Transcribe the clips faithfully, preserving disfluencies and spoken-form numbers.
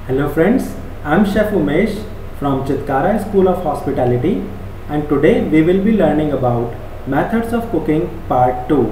Hello friends, I am Chef Umesh from Chitkara School of Hospitality, and today we will be learning about methods of cooking part two.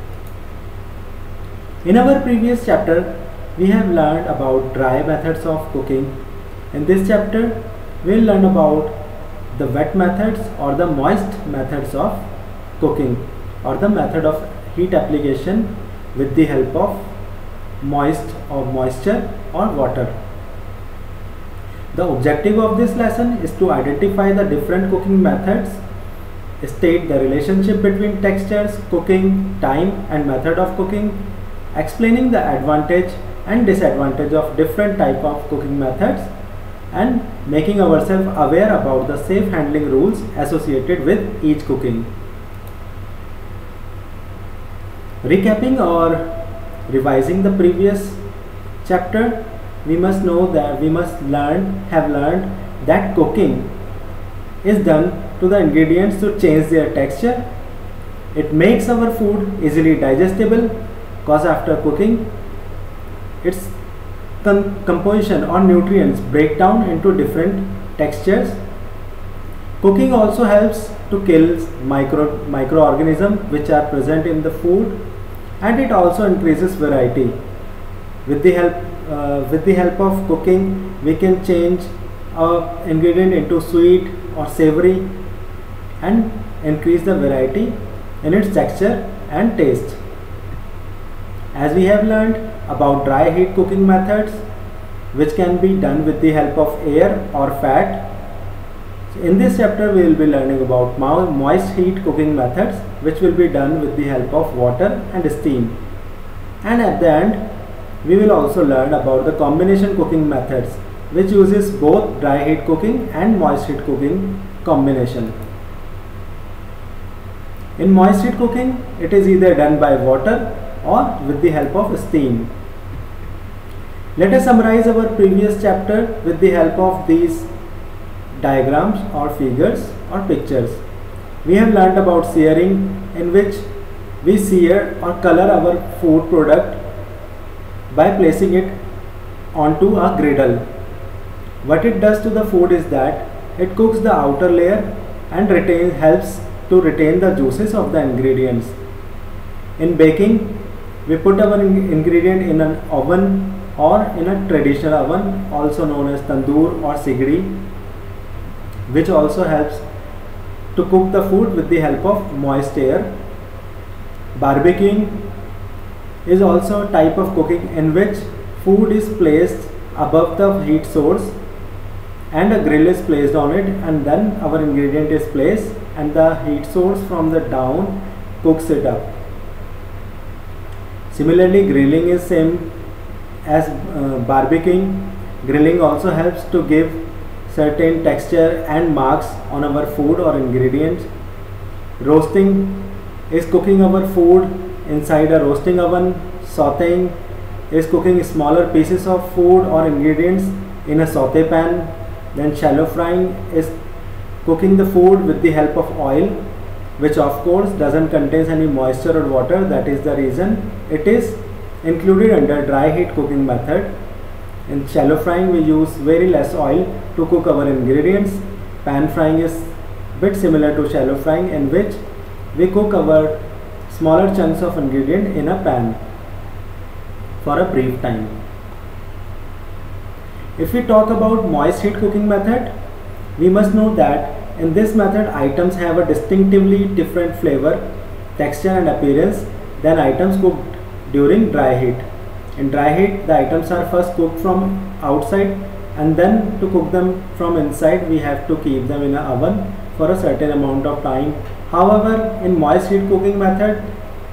In our previous chapter, we have learned about dry methods of cooking. In this chapter, we will learn about the wet methods or the moist methods of cooking, or the method of heat application with the help of moist or moisture or water. The objective of this lesson is to identify the different cooking methods, state the relationship between textures, cooking, time and method of cooking, explaining the advantage and disadvantage of different type of cooking methods, and making ourselves aware about the safe handling rules associated with each cooking. Recapping or revising the previous chapter, we must know that we must learn have learned that cooking is done to the ingredients to change their texture. It makes our food easily digestible because after cooking its composition or nutrients break down into different textures. Cooking also helps to kill micro microorganisms which are present in the food, and it also increases variety. With the help uh, with the help of cooking, we can change a ingredient into sweet or savory and increase the variety in its texture and taste. As we have learned about dry heat cooking methods, which can be done with the help of air or fat. In this chapter, we will be learning about moist heat cooking methods, which will be done with the help of water and steam. And at the end, we will also learn about the combination cooking methods, which uses both dry heat cooking and moist heat cooking combination. In moist heat cooking, it is either done by water or with the help of steam. Let us summarize our previous chapter with the help of these diagrams or figures or pictures. We have learned about searing, in which we sear or color our food product by placing it onto a griddle. What it does to the food is that it cooks the outer layer and retain, helps to retain the juices of the ingredients. In baking, we put our ingredient in an oven or in a traditional oven, also known as tandoor or sigdi, which also helps to cook the food with the help of moist air. Barbecuing is also a type of cooking in which food is placed above the heat source and a grill is placed on it, and then our ingredient is placed and the heat source from the down cooks it up. Similarly, grilling is same as uh, barbecuing. Grilling also helps to give certain texture and marks on our food or ingredients. Roasting is cooking our food inside a roasting oven. Sauteing is cooking smaller pieces of food or ingredients in a saute pan. Then shallow frying is cooking the food with the help of oil, which of course doesn't contain any moisture or water. That is the reason it is included under dry heat cooking method. In shallow frying, we use very less oil to cook our ingredients. Pan frying is bit similar to shallow frying, in which we cook our smaller chunks of ingredient in a pan for a brief time. If we talk about moist heat cooking method, we must know that in this method items have a distinctively different flavor, texture and appearance than items cooked during dry heat. In dry heat, the items are first cooked from outside, and then to cook them from inside we have to keep them in an oven for a certain amount of time. However, in moist heat cooking method,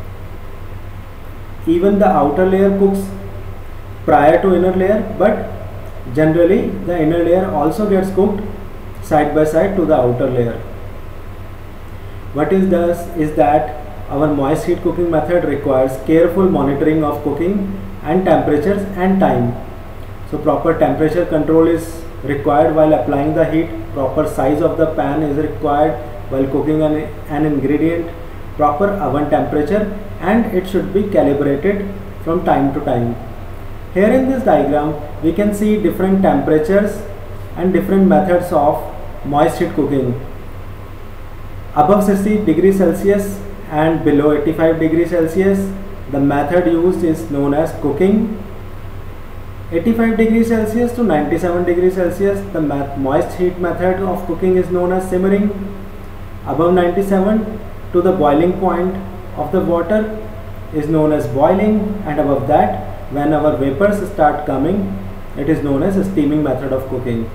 even the outer layer cooks prior to inner layer, but generally the inner layer also gets cooked side by side to the outer layer. What it does is that our moist heat cooking method requires careful monitoring of cooking and temperatures and time. So proper temperature control is required while applying the heat. Proper size of the pan is required while cooking an, an ingredient. Proper oven temperature, and it should be calibrated from time to time. Here in this diagram we can see different temperatures and different methods of moist heat cooking. Above sixty degrees Celsius and below eighty-five degrees Celsius, the method used is known as cooking. eighty-five degrees Celsius to ninety-seven degrees Celsius, the moist heat method of cooking is known as simmering. Above ninety-seven to the boiling point of the water is known as boiling, and above that, when our vapors start coming, it is known as a steaming method of cooking.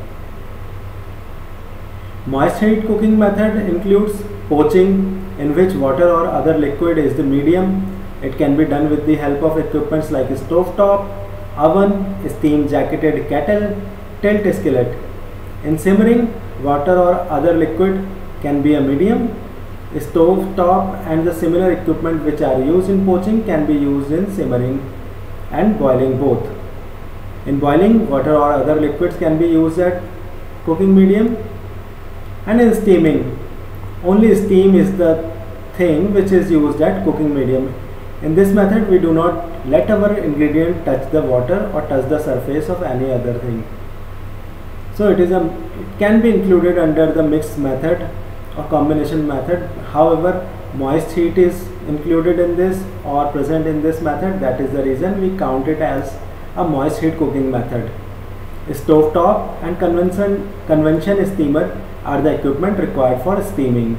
Moist heat cooking method includes poaching, in which water or other liquid is the medium. It can be done with the help of equipments like a stove top, oven, steam jacketed kettle, tilt skillet. In simmering, water or other liquid can be a medium. Stove top and the similar equipment which are used in poaching can be used in simmering and boiling both. In boiling, water or other liquids can be used at cooking medium, and in steaming, only steam is the thing which is used at cooking medium. In this method, we do not let our ingredient touch the water or touch the surface of any other thing. So it is a it can be included under the mixed method or combination method. However, moist heat is included in this or present in this method. That is the reason we count it as a moist heat cooking method. Stove top and convention convention steamer are the equipment required for steaming.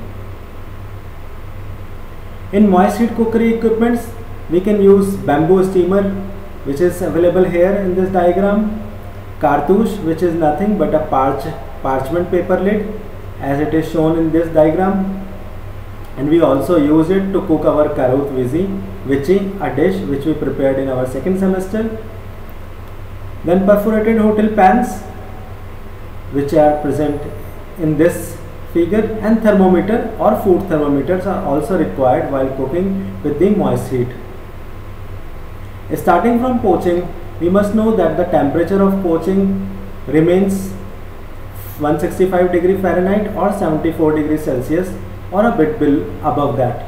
In moist heat cookery equipments, we can use bamboo steamer, which is available here in this diagram, cartouche, which is nothing but a parch parchment paper lid, as it is shown in this diagram, and we also use it to cook our karuth vizi, vici, a dish which we prepared in our second semester. Then perforated hotel pans, which are present in this figure, and thermometer or food thermometers are also required while cooking with the moist heat. Starting from poaching, we must know that the temperature of poaching remains one hundred sixty-five degree Fahrenheit or seventy-four degrees Celsius or a bit below above that.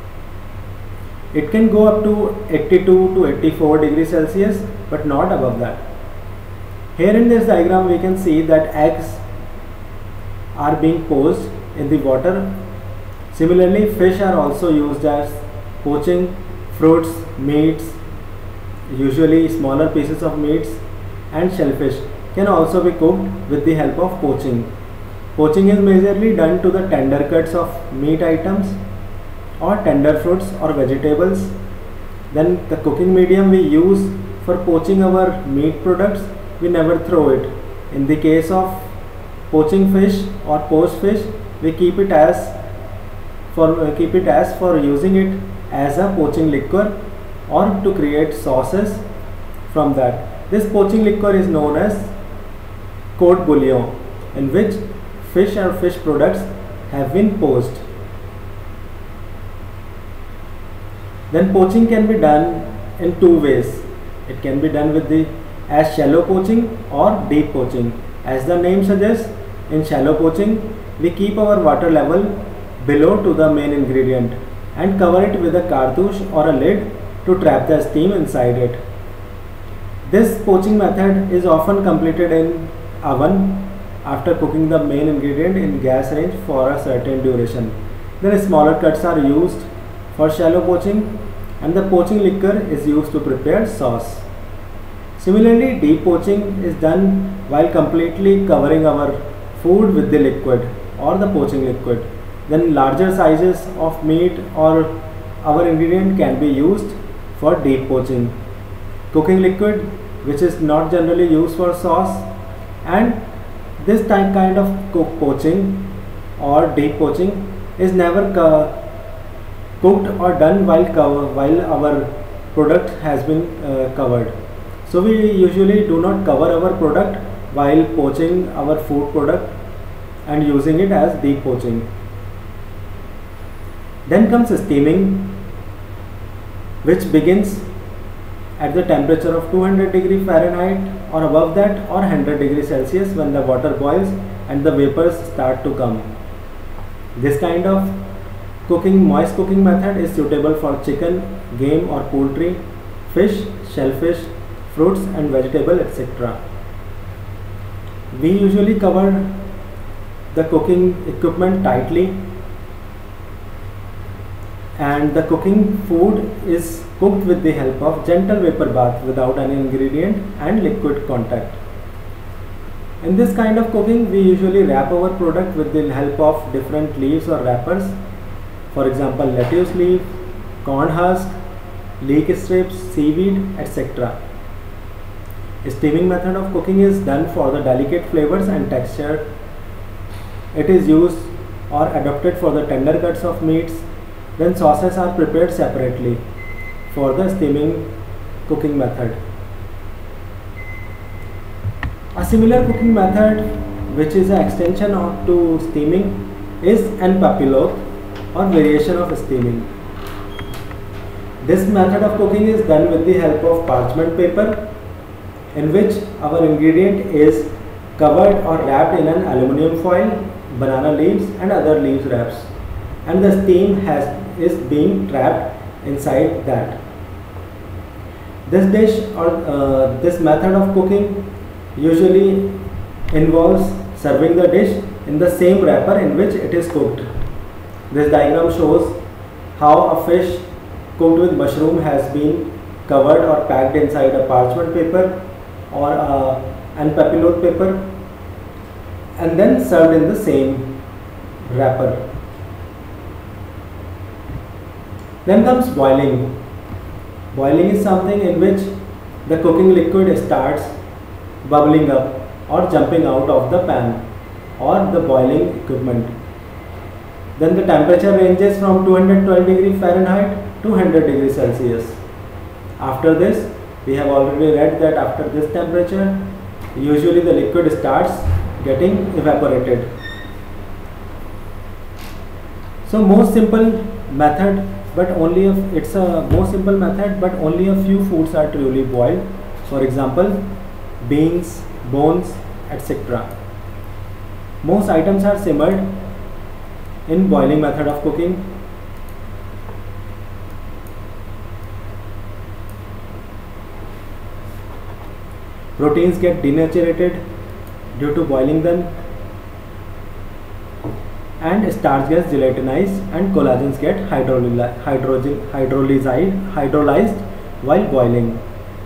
It can go up to eighty-two to eighty-four degrees Celsius, but not above that. Here in this diagram we can see that eggs are being poached in the water. Similarly, fish are also used as poaching. Fruits, meats, usually smaller pieces of meats, and shellfish can also be cooked with the help of poaching. Poaching is majorly done to the tender cuts of meat items or tender fruits or vegetables. Then the cooking medium we use for poaching our meat products, we never throw it. In the case of poaching fish or poached fish, we keep it as for uh, keep it as for using it as a poaching liquor or to create sauces from that. This poaching liquor is known as court bouillon, in which fish or fish products have been poached. Then poaching can be done in two ways. It can be done with the as shallow poaching or deep poaching. As the name suggests, in shallow poaching, we keep our water level below to the main ingredient and cover it with a cartouche or a lid to trap the steam inside it. This poaching method is often completed in oven after cooking the main ingredient in gas range for a certain duration. Then smaller cuts are used for shallow poaching, and the poaching liquor is used to prepare sauce. Similarly, deep poaching is done while completely covering our food with the liquid or the poaching liquid. Then larger sizes of meat or our ingredient can be used for deep poaching. Cooking liquid, which is not generally used for sauce, and this type kind of cook poaching or deep poaching is never cooked or done while cover, while our product has been uh, covered. So we usually do not cover our product while poaching our food product and using it as deep poaching. Then comes steaming, which begins at the temperature of two hundred degree Fahrenheit or above that, or one hundred degree Celsius, when the water boils and the vapors start to come. This kind of cooking, moist cooking method is suitable for chicken, game or poultry, fish, shellfish, fruits and vegetable, et cetera. We usually cover the cooking equipment tightly, and the cooking food is cooked with the help of gentle vapor bath without any ingredient and liquid contact. In this kind of cooking, we usually wrap our product with the help of different leaves or wrappers. For example, lettuce leaf, corn husk, leek strips, seaweed, et cetera. Steaming method of cooking is done for the delicate flavors and texture. It is used or adopted for the tender cuts of meats. Then sauces are prepared separately for the steaming cooking method. A similar cooking method, which is an extension of to steaming, is en papillote, or variation of steaming. This method of cooking is done with the help of parchment paper, in which our ingredient is covered or wrapped in an aluminum foil, banana leaves and other leaves wraps, and the steam has is being trapped inside that. This dish or uh, this method of cooking usually involves serving the dish in the same wrapper in which it is cooked. This diagram shows how a fish cooked with mushroom has been covered or packed inside a parchment paper or a en papillote paper and then served in the same wrapper. Then comes boiling. Boiling is something in which the cooking liquid starts bubbling up or jumping out of the pan or the boiling equipment. Then the temperature ranges from two hundred twelve degrees Fahrenheit to one hundred degrees Celsius. After this, we have already read that after this temperature, usually the liquid starts getting evaporated. So most simple method, but only if it's a most simple method, but only a few foods are truly boiled. For example, beans, bones, et cetera. Most items are simmered in boiling method of cooking. Proteins get denaturated due to boiling them, and starch gets gelatinized and collagens get hydrolyzed, hydrolyzed, hydrolyzed while boiling.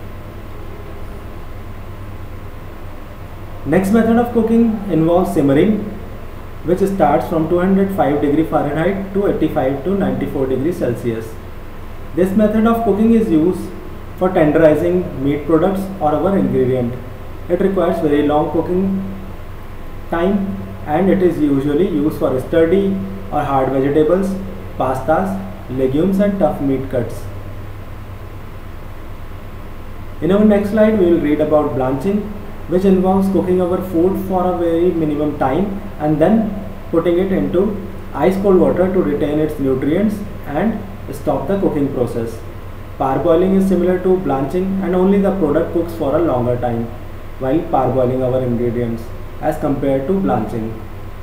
Next method of cooking involves simmering, which starts from two hundred five degrees Fahrenheit to eighty-five to ninety-four degrees Celsius. This method of cooking is used for tenderizing meat products or our ingredient. It requires very long cooking time, and it is usually used for sturdy or hard vegetables, pastas, legumes and tough meat cuts. In our next slide, we will read about blanching, which involves cooking our food for a very minimum time and then putting it into ice cold water to retain its nutrients and stop the cooking process. Parboiling is similar to blanching, and only the product cooks for a longer time while parboiling our ingredients as compared to blanching.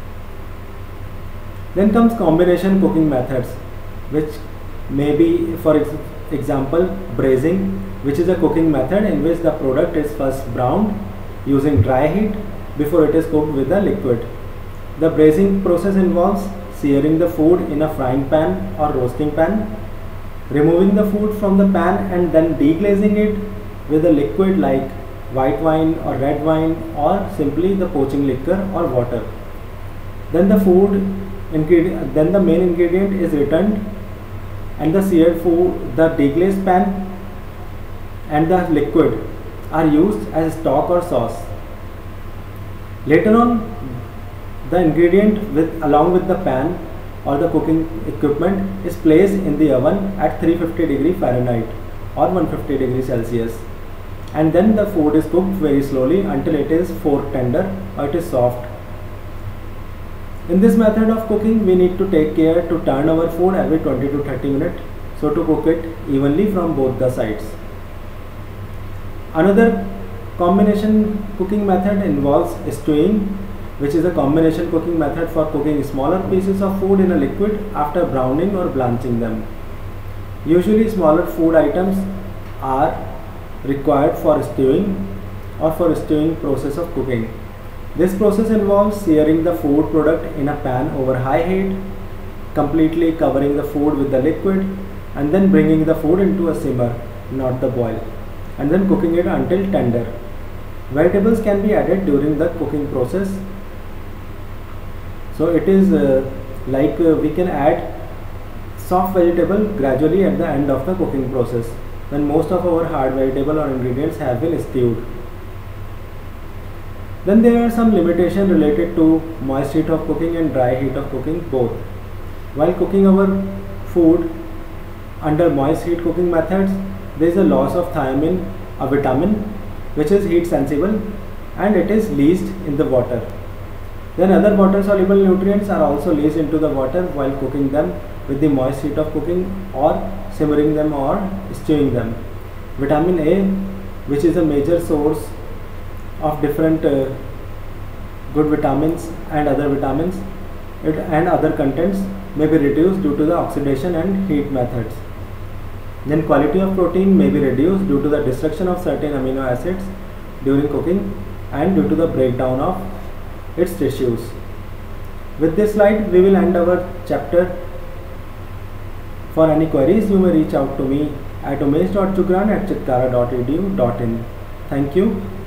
Then comes combination cooking methods, which may be, for ex example, braising, which is a cooking method in which the product is first browned using dry heat before it is cooked with the liquid. The braising process involves searing the food in a frying pan or roasting pan, removing the food from the pan and then deglazing it with a liquid like white wine or red wine or simply the poaching liquor or water. Then the food ingredient, then the main ingredient is returned, and the seared food, the deglazed pan and the liquid are used as stock or sauce. Later on, the ingredient with along with the pan or the cooking equipment is placed in the oven at three hundred fifty degrees Fahrenheit or one hundred fifty degrees Celsius, and then the food is cooked very slowly until it is fork tender or it is soft. In this method of cooking, we need to take care to turn our food every twenty to thirty minutes, so to cook it evenly from both the sides. Another combination cooking method involves stewing, which is a combination cooking method for cooking smaller pieces of food in a liquid after browning or blanching them. Usually smaller food items are required for stewing or for stewing process of cooking. This process involves searing the food product in a pan over high heat, completely covering the food with the liquid, and then bringing the food into a simmer, not the boil, and then cooking it until tender. Vegetables can be added during the cooking process. So it is uh, like uh, we can add soft vegetable gradually at the end of the cooking process, when most of our hard vegetable or ingredients have been stewed. Then there are some limitations related to moist heat of cooking and dry heat of cooking both. While cooking our food under moist heat cooking methods, there is a loss of thiamine, a vitamin which is heat sensible, and it is leached in the water. Then other water soluble nutrients are also leached into the water while cooking them with the moist heat of cooking or simmering them or stewing them. Vitamin A, which is a major source of different uh, good vitamins and other vitamins it, and other contents, may be reduced due to the oxidation and heat methods. Then quality of protein may be reduced due to the destruction of certain amino acids during cooking and due to the breakdown of its tissues. With this slide we will end our chapter. For any queries you may reach out to me at umesh dot jugran at chitkara dot e d u dot in. Thank you.